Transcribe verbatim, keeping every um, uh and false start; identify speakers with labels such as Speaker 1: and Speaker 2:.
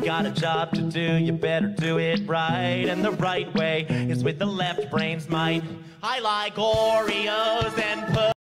Speaker 1: got a job to do, you better do it right. And the right way is with the left brain's might. I like Oreos and